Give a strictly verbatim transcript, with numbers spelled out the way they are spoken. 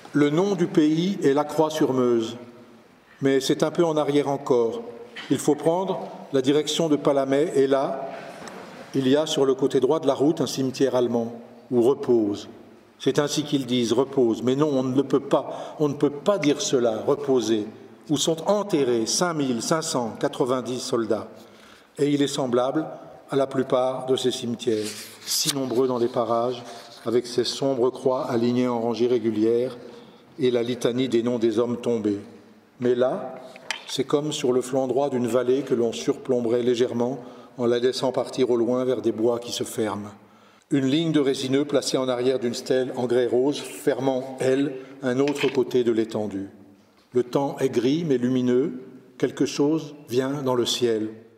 Le nom du pays est La Croix-sur-Meuse, mais c'est un peu en arrière encore. Il faut prendre la direction de Palamé et là, il y a sur le côté droit de la route un cimetière allemand où repose. C'est ainsi qu'ils disent, repose. Mais non, on ne le peut pas. On ne peut pas dire cela, reposer, où sont enterrés cinq mille cinq cent quatre-vingt-dix soldats. Et il est semblable à la plupart de ces cimetières, si nombreux dans les parages, avec ces sombres croix alignées en rangées régulières et la litanie des noms des hommes tombés. Mais là, c'est comme sur le flanc droit d'une vallée que l'on surplomberait légèrement en la laissant partir au loin vers des bois qui se ferment. Une ligne de résineux placée en arrière d'une stèle en grès rose, fermant, elle, un autre côté de l'étendue. Le temps est gris mais lumineux, quelque chose vient dans le ciel.